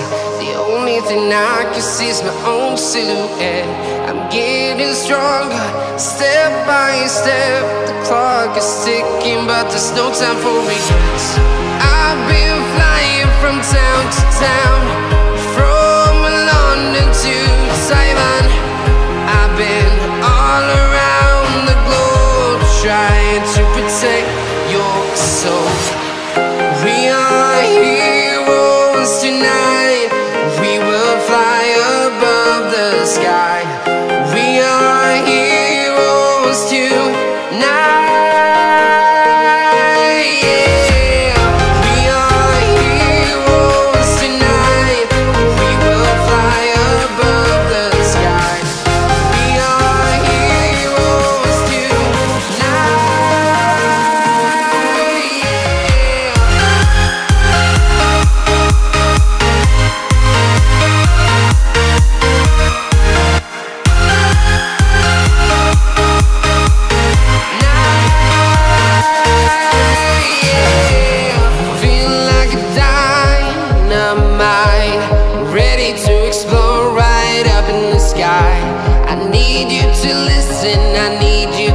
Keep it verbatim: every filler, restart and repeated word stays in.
The only thing I can see is my own silhouette. I'm getting stronger, step by step. The clock is ticking, but there's no time for regrets. I've been flying from town to town, from London to Taiwan. I've been all around the globe, trying to protect your soul. We are heroes tonight. We will fly above the sky. We are heroes tonight. Yeah. We are heroes tonight. We will fly above the sky. We are heroes tonight. Ready to explore right up in the sky. I need you to listen, I need you